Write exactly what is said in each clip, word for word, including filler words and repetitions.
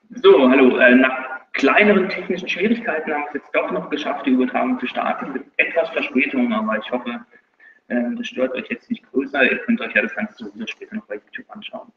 So, hallo. Äh, nach kleineren technischen Schwierigkeiten haben wir es jetzt doch noch geschafft, die Übertragung zu starten. Mit etwas Verspätung, aber ich hoffe, ähm, das stört euch jetzt nicht größer. Ihr könnt euch ja das Ganze sowieso später noch bei YouTube anschauen.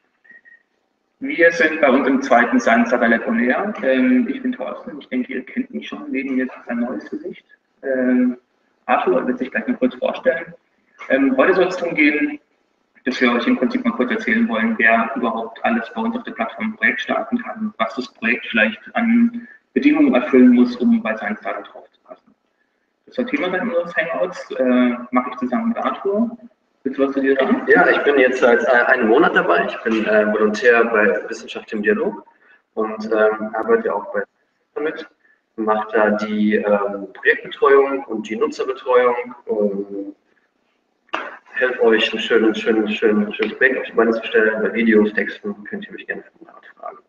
Wir sind bei uns im zweiten Science Data Lab on Air. Ähm, ich bin Thorsten. Ich denke, ihr kennt mich schon. Neben mir ist ein neues Gesicht. Ähm, Arthur wird sich gleich mal kurz vorstellen. Ähm, heute soll es darum gehen, dass wir euch im Prinzip mal kurz erzählen wollen, wer überhaupt alles bei uns auf der Plattform ein Projekt starten kann, was das Projekt vielleicht an Bedingungen erfüllen muss, um bei seinen Startup drauf zu passen. Das ist das Thema bei unseres Hangouts, äh, mache ich zusammen mit Arthur. Willst du was zu dir sagen? Ja, ich bin jetzt seit äh, einem Monat dabei. Ich bin äh, Volontär bei Wissenschaft im Dialog und ähm, arbeite auch bei damit, mache da die ähm, Projektbetreuung und die Nutzerbetreuung und helfe euch, ein schönes, schönes, schönes, schönes Projekt auf die Beine zu stellen. Bei Videos, Texten könnt ihr mich gerne von Art fragen.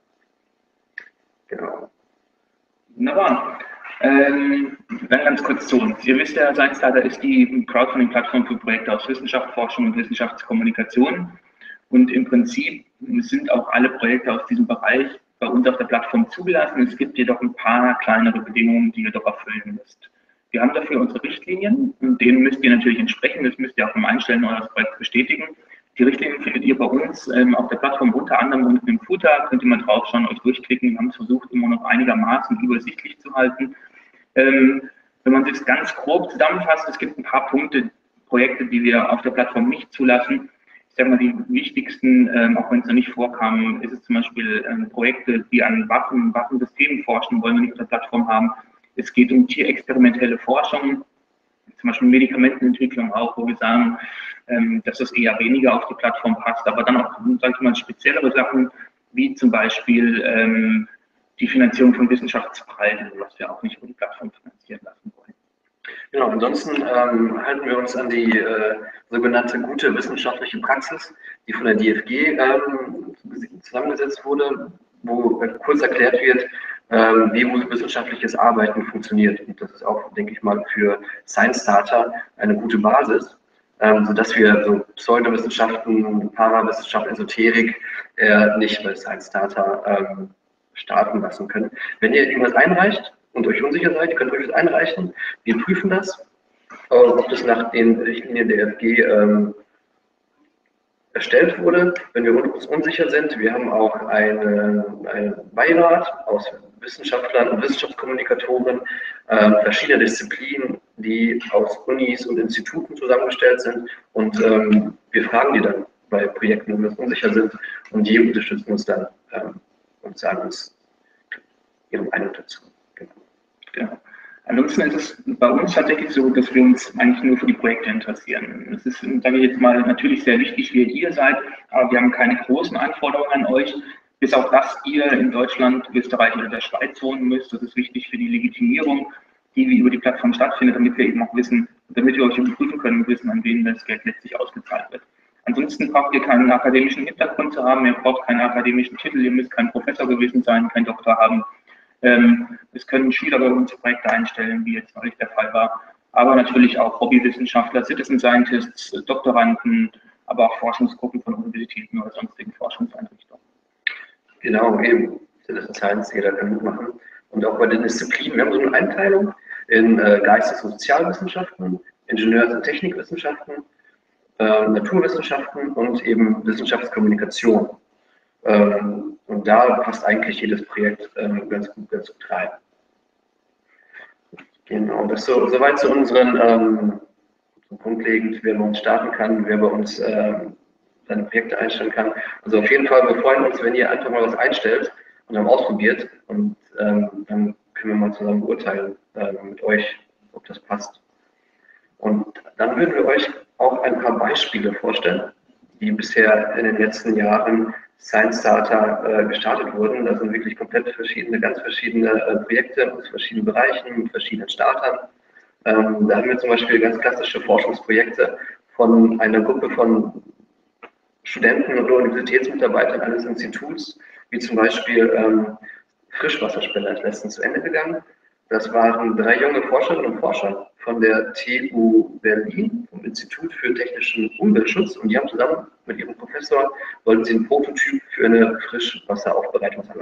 Genau. Wunderbar. Ähm, dann ganz kurz zu uns. Ihr wisst ja, Science Data ist die Crowdfunding-Plattform für Projekte aus Wissenschaft, Forschung und Wissenschaftskommunikation. Und im Prinzip sind auch alle Projekte aus diesem Bereich bei uns auf der Plattform zugelassen. Es gibt jedoch ein paar kleinere Bedingungen, die ihr doch erfüllen müsst. Wir haben dafür unsere Richtlinien und denen müsst ihr natürlich entsprechen. Das müsst ihr auch beim Einstellen eures Projekts bestätigen. Die Richtlinien findet ihr bei uns ähm, auf der Plattform unter anderem unten im Footer. Könnt ihr mal draufschauen, euch durchklicken. Wir haben es versucht, immer noch einigermaßen übersichtlich zu halten. Ähm, wenn man es ganz grob zusammenfasst, es gibt ein paar Punkte, Projekte, die wir auf der Plattform nicht zulassen. Ich sage mal, die wichtigsten, ähm, auch wenn es noch nicht vorkam, ist es zum Beispiel ähm, Projekte, die an Waffen, Waffensystemen forschen, wollen wir nicht auf der Plattform haben. Es geht um tierexperimentelle Forschung, zum Beispiel Medikamentenentwicklung auch, wo wir sagen, ähm, dass das eher weniger auf die Plattform passt, aber dann auch, sage ich mal, speziellere Sachen, wie zum Beispiel ähm, die Finanzierung von Wissenschaftspreisen, was wir auch nicht über die Plattform finanzieren lassen wollen. Genau, ansonsten ähm, halten wir uns an die äh, sogenannte gute wissenschaftliche Praxis, die von der D F G ähm, zusammengesetzt wurde, wo äh, kurz erklärt wird, ähm, wie wissenschaftliches Arbeiten funktioniert. Und das ist auch, denke ich mal, für Science Starter eine gute Basis, ähm, sodass wir so Pseudowissenschaften, Parawissenschaft, Esoterik äh, nicht bei Science Starter ähm, starten lassen können. Wenn ihr irgendwas einreicht und euch unsicher seid, könnt ihr euch das einreichen. Wir prüfen das, ob das nach den Richtlinien der F G ähm, erstellt wurde. Wenn wir uns unsicher sind, wir haben auch einen eine Beirat aus Wissenschaftlern und Wissenschaftskommunikatoren äh, verschiedener Disziplinen, die aus Unis und Instituten zusammengestellt sind. Und ähm, wir fragen die dann bei Projekten, wenn wir uns unsicher sind, und die unterstützen uns dann ähm, und sagen uns ihre Meinung dazu. Genau. Ja. Ansonsten ist es bei uns tatsächlich so, dass wir uns eigentlich nur für die Projekte interessieren. Es ist, sage ich jetzt mal, natürlich sehr wichtig, wer ihr seid, aber wir haben keine großen Anforderungen an euch, bis auf dass ihr in Deutschland, Österreich oder der Schweiz wohnen müsst. Das ist wichtig für die Legitimierung, die über die Plattform stattfindet, damit wir eben auch wissen, damit wir euch überprüfen können und wissen, an wen das Geld letztlich ausgezahlt wird. Ansonsten braucht ihr keinen akademischen Hintergrund zu haben, ihr braucht keinen akademischen Titel, ihr müsst kein Professor gewesen sein, kein Doktor haben. Ähm, es können Schüler bei uns Projekte einstellen, wie jetzt neulich der Fall war, aber natürlich auch Hobbywissenschaftler, Citizen Scientists, Doktoranden, aber auch Forschungsgruppen von Universitäten oder sonstigen Forschungseinrichtungen. Genau, eben. Citizen Science, jeder kann mitmachen. Und auch bei den Disziplinen, wir haben so eine Einteilung in äh, Geistes- und Sozialwissenschaften, Ingenieurs- und Technikwissenschaften, äh, Naturwissenschaften und eben Wissenschaftskommunikation. Ähm, und da passt eigentlich jedes Projekt ähm, ganz gut, ganz gut rein. Genau, das so, soweit zu unseren ähm, so grundlegend, wer bei uns starten kann, wer bei uns ähm, seine Projekte einstellen kann. Also auf jeden Fall, wir freuen uns, wenn ihr einfach mal was einstellt und dann ausprobiert und ähm, dann können wir mal zusammen beurteilen äh, mit euch, ob das passt. Und dann würden wir euch auch ein paar Beispiele vorstellen, die bisher in den letzten Jahren Science Starter äh, gestartet wurden. Das sind wirklich komplett verschiedene, ganz verschiedene äh, Projekte aus verschiedenen Bereichen, mit verschiedenen Startern. Ähm, da haben wir zum Beispiel ganz klassische Forschungsprojekte von einer Gruppe von Studenten oder Universitätsmitarbeitern eines Instituts, wie zum Beispiel ähm, Frischwasserspender ist letztens zu Ende gegangen. Das waren drei junge Forscherinnen und Forscher von der T U Berlin, vom Institut für technischen Umweltschutz, und die haben zusammen mit ihrem Professor, wollten sie einen Prototyp für eine Frischwasseraufbereitungsanlage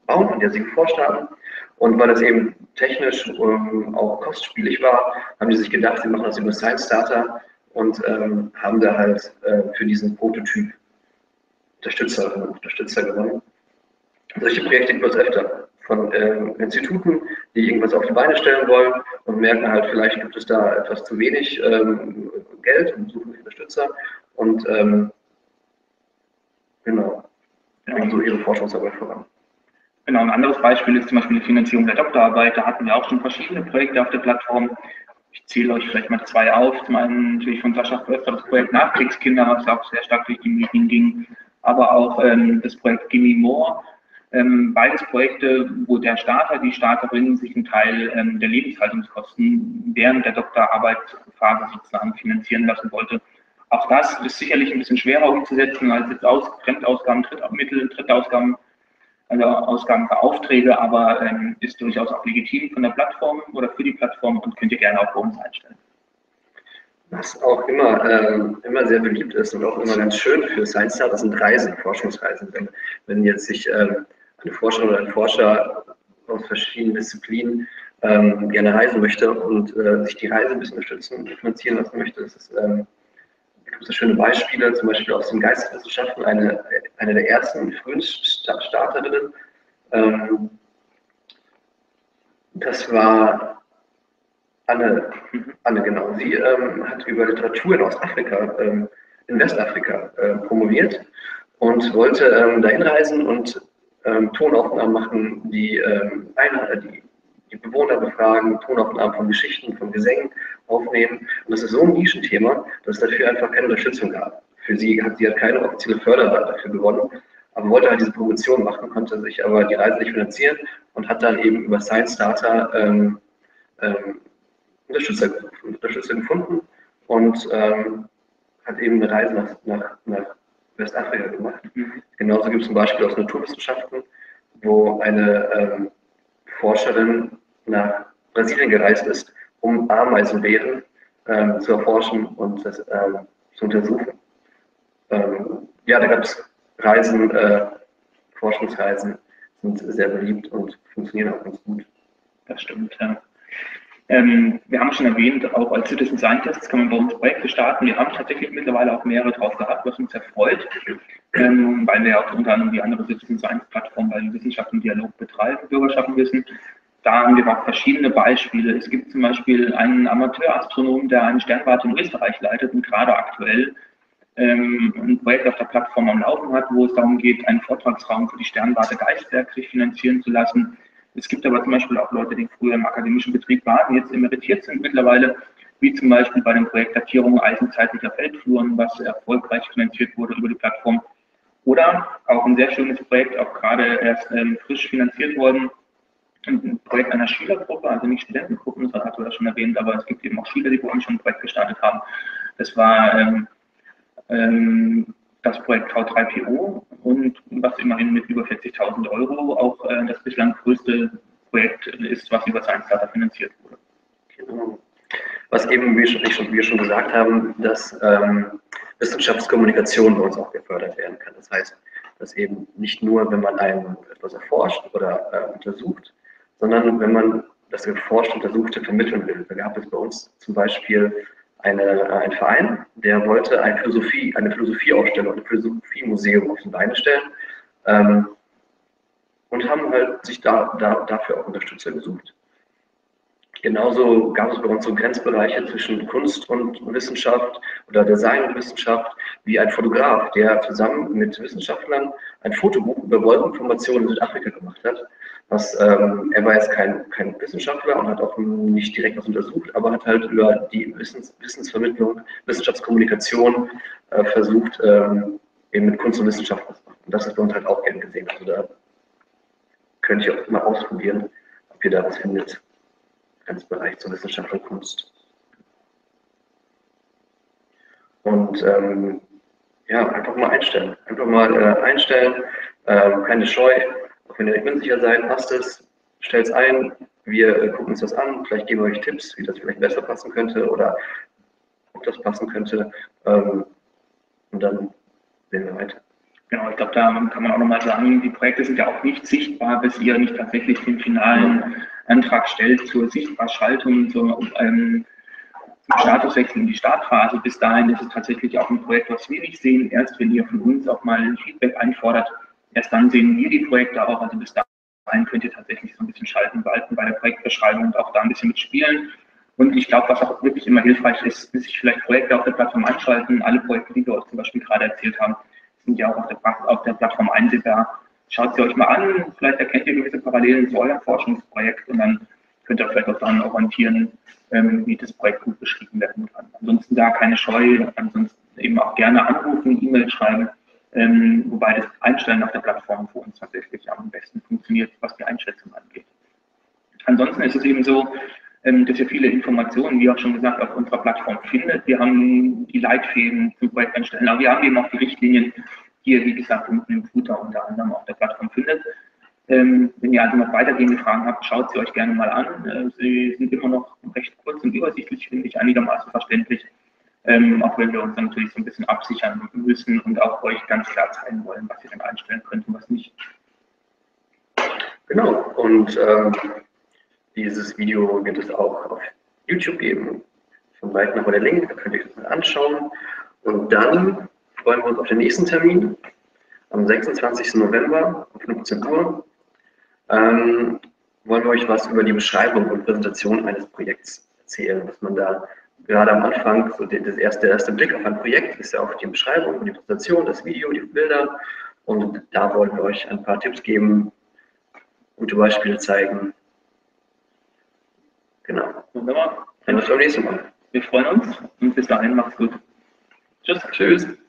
bauen, an der sie geforscht haben. Und weil es eben technisch ähm, auch kostspielig war, haben die sich gedacht, sie machen das über Science Starter und ähm, haben da halt äh, für diesen Prototyp Unterstützer, Unterstützer gewonnen. Solche Projekte gibt es öfter von ähm, Instituten, die irgendwas auf die Beine stellen wollen und merken halt, vielleicht gibt es da etwas zu wenig ähm, Geld und suchen Unterstützer und ähm, genau, bringen so ihre Forschungsarbeit voran. Genau, ein anderes Beispiel ist zum Beispiel die Finanzierung der Doktorarbeit. Da hatten wir auch schon verschiedene Projekte auf der Plattform. Ich zähle euch vielleicht mal zwei auf. Zum einen natürlich von Sascha Förster das Projekt Nachkriegskinder, was auch sehr stark durch die Medien ging, aber auch ähm, das Projekt Gimme More. Ähm, beides Projekte, wo der Starter, die Starterin sich einen Teil ähm, der Lebenshaltungskosten während der Doktorarbeitsphase sozusagen finanzieren lassen wollte. Auch das ist sicherlich ein bisschen schwerer umzusetzen als jetzt aus Fremdausgaben, Drittmittel, Drittausgaben, also Ausgaben für Aufträge, aber ähm, ist durchaus auch legitim von der Plattform oder für die Plattform und könnt ihr gerne auch bei uns einstellen. Was auch immer, ähm, immer sehr beliebt ist und auch immer ganz schön für Science Starter sind Reisen, Forschungsreisen. Wenn, wenn jetzt sich ähm, eine Forscherin oder ein Forscher aus verschiedenen Disziplinen ähm, gerne reisen möchte und äh, sich die Reise ein bisschen unterstützen, finanzieren lassen möchte, das ist, ähm, gibt es schöne Beispiele, zum Beispiel aus den Geisteswissenschaften, eine, eine der ersten frühen Starterinnen. Ähm, das war Anne, Anne genau. Sie ähm, hat über Literatur in Ostafrika, ähm, in Westafrika äh, promoviert und wollte ähm, dahin reisen und ähm, Tonaufnahmen machen, die, ähm, eine, die, die Bewohner befragen, Tonaufnahmen von Geschichten, von Gesängen aufnehmen. Und das ist so ein Nischenthema, dass es dafür einfach keine Unterstützung gab. Für sie hat sie hat keine offizielle Förderung dafür gewonnen, aber wollte halt diese Promotion machen, konnte sich aber die Reise nicht finanzieren und hat dann eben über Science Starter ähm, ähm, Unterstützer, Unterstützer gefunden und ähm, hat eben eine Reise nach, nach, nach Westafrika gemacht. Mhm. Genauso gibt es ein Beispiel aus Naturwissenschaften, wo eine ähm, Forscherin nach Brasilien gereist ist, um Ameisenbären ähm, zu erforschen und das ähm, zu untersuchen. Ähm, ja, da gab es Reisen, äh, Forschungsreisen sind sehr beliebt und funktionieren auch ganz gut. Das stimmt, ja. Ähm, wir haben schon erwähnt, auch als Citizen Scientists kann man bei uns Projekte starten. Wir haben tatsächlich mittlerweile auch mehrere drauf gehabt, was uns sehr freut, ähm, weil wir auch unter anderem die andere Citizen Science Plattform bei Wissenschaft und Dialog betreiben, Bürgerschaft wissen. Da haben wir auch verschiedene Beispiele. Es gibt zum Beispiel einen Amateurastronom, der eine Sternwarte in Österreich leitet und gerade aktuell ähm, ein Projekt auf der Plattform am Laufen hat, wo es darum geht, einen Vortragsraum für die Sternwarte Geisberg sich finanzieren zu lassen. Es gibt aber zum Beispiel auch Leute, die früher im akademischen Betrieb waren, jetzt emeritiert sind mittlerweile, wie zum Beispiel bei dem Projekt Datierung eisenzeitlicher Feldfluren, was erfolgreich finanziert wurde über die Plattform. Oder auch ein sehr schönes Projekt, auch gerade erst ähm, frisch finanziert worden, ein Projekt einer Schülergruppe, also nicht Studentengruppen, das hast du ja schon erwähnt, aber es gibt eben auch Schüler, die bei uns schon ein Projekt gestartet haben. Das war ähm, ähm, das Projekt V drei P O und was immerhin mit über vierzigtausend Euro auch äh, das bislang größte Projekt ist, was über Science Starter finanziert wurde. Genau. Was eben, wie, schon, wie wir schon gesagt haben, dass ähm, Wissenschaftskommunikation bei uns auch gefördert werden kann. Das heißt, dass eben nicht nur, wenn man ein, etwas erforscht oder äh, untersucht, sondern wenn man das erforscht Untersuchte vermitteln will. Da gab es bei uns zum Beispiel eine, ein Verein, der wollte eine Philosophie, eine Philosophieausstellung, ein Philosophiemuseum auf die Beine stellen ähm, und haben halt sich da, da, dafür auch Unterstützer gesucht. Genauso gab es bei uns so Grenzbereiche zwischen Kunst und Wissenschaft oder Design und Wissenschaft, wie ein Fotograf, der zusammen mit Wissenschaftlern ein Fotobuch über Wolkenformationen in Südafrika gemacht hat. Was, ähm, er war jetzt kein, kein Wissenschaftler und hat auch nicht direkt was untersucht, aber hat halt über die Wissens, Wissensvermittlung, Wissenschaftskommunikation äh, versucht, ähm, eben mit Kunst und Wissenschaft was zu machen. Und das ist bei uns halt auch gern gesehen. Also da könnt ihr auch mal ausprobieren, ob ihr da was findet. Ganz Bereich zur Wissenschaft und Kunst. Und ähm, ja, einfach mal einstellen. Einfach mal äh, einstellen, äh, keine Scheu. Auch wenn ihr nicht unsicher seid, passt es, stellt es ein. Wir äh, gucken uns das an. Vielleicht geben wir euch Tipps, wie das vielleicht besser passen könnte oder ob das passen könnte. Ähm, und dann sehen wir weiter. Genau, ich glaube, da kann man auch nochmal sagen, die Projekte sind ja auch nicht sichtbar, bis ihr nicht tatsächlich den finalen Antrag stellt zur Sichtbarschaltung, zur ähm, Statuswechsel in die Startphase. Bis dahin ist es tatsächlich auch ein Projekt, was wir nicht sehen. Erst wenn ihr von uns auch mal ein Feedback einfordert, erst dann sehen wir die Projekte auch. Also bis dahin könnt ihr tatsächlich so ein bisschen schalten, walten bei der Projektbeschreibung und auch da ein bisschen mitspielen. Und ich glaube, was auch wirklich immer hilfreich ist, ist sich vielleicht Projekte auf der Plattform anschalten. Alle Projekte, die wir euch zum Beispiel gerade erzählt haben, sind ja auch auf der, auf der Plattform einsehbar. Schaut sie euch mal an, vielleicht erkennt ihr gewisse Parallelen zu eurem Forschungsprojekt und dann könnt ihr vielleicht auch daran orientieren, wie das Projekt gut beschrieben werden kann. Ansonsten da keine Scheu, ansonsten eben auch gerne anrufen, E-Mail schreiben, ähm, wobei das Einstellen auf der Plattform für uns tatsächlich am besten funktioniert, was die Einschätzung angeht. Ansonsten ist es eben so, ähm, dass ihr viele Informationen, wie auch schon gesagt, auf unserer Plattform findet. Wir haben die Leitfäden zum Projekt einstellen, aber wir haben eben auch die Richtlinien, die ihr, wie gesagt, unten im Footer unter anderem auf der Plattform findet. Ähm, wenn ihr also noch weitergehende Fragen habt, schaut sie euch gerne mal an. Äh, sie sind immer noch recht kurz und übersichtlich, finde ich, einigermaßen verständlich, ähm, auch wenn wir uns dann natürlich so ein bisschen absichern müssen und auch euch ganz klar zeigen wollen, was ihr dann einstellen könnt und was nicht. Genau, und ähm, dieses Video wird es auch auf YouTube geben. Von weitem noch der Link, da könnt ihr euch das mal anschauen. Und dann freuen wir uns auf den nächsten Termin am sechsundzwanzigsten November um fünfzehn Uhr. Ähm, wollen wir euch was über die Beschreibung und Präsentation eines Projekts erzählen, dass man da gerade am Anfang, so das erste, der erste Blick auf ein Projekt ist ja auch die Beschreibung und die Präsentation, das Video, die Bilder, und da wollen wir euch ein paar Tipps geben, gute Beispiele zeigen. Genau. Wunderbar. Dann bis zum nächsten Mal. Wir freuen uns und bis dahin macht's gut. Tschüss. Tschüss.